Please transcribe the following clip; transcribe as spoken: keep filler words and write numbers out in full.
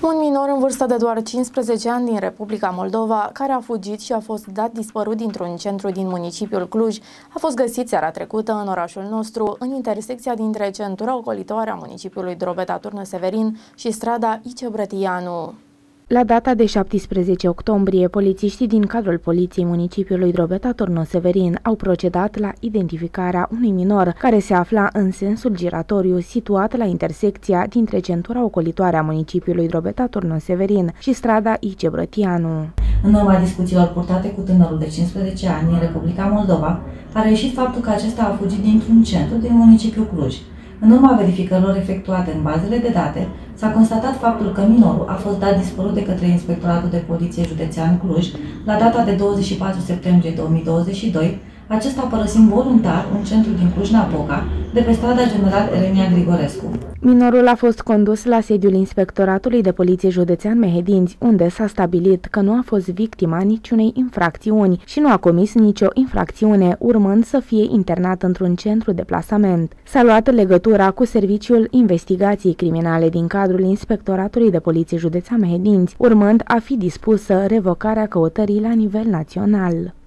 Un minor în vârstă de doar cincisprezece ani din Republica Moldova, care a fugit și a fost dat dispărut dintr-un centru din municipiul Cluj, a fost găsit seara trecută în orașul nostru, în intersecția dintre centura ocolitoare a municipiului Drobeta-Turnă-Severin și strada Ice Brătianu. La data de șaptesprezece octombrie, polițiștii din cadrul poliției municipiului Drobeta-Turnă-Severin au procedat la identificarea unui minor care se afla în sensul giratoriu situat la intersecția dintre centura ocolitoare a municipiului Drobeta-Turnă-Severin și strada Ice Brătianu. În urma discuțiilor purtate cu tânărul de cincisprezece ani din Republica Moldova, a reieșit faptul că acesta a fugit dintr-un centru din municipiul Cluj. În urma verificărilor efectuate în bazele de date, s-a constatat faptul că minorul a fost dat dispărut de către Inspectoratul de Poliție Județean Cluj la data de douăzeci și patru septembrie două mii douăzeci și doi, acesta părăsind voluntar un centru din Cluj-Napoca, de pe strada General Erenia Grigorescu. Minorul a fost condus la sediul Inspectoratului de Poliție Județean Mehedinți, unde s-a stabilit că nu a fost victima niciunei infracțiuni și nu a comis nicio infracțiune, urmând să fie internat într-un centru de plasament. S-a luat legătura cu Serviciul Investigației Criminale din cadrul Inspectoratului de Poliție Județean Mehedinți, urmând a fi dispusă revocarea căutării la nivel național.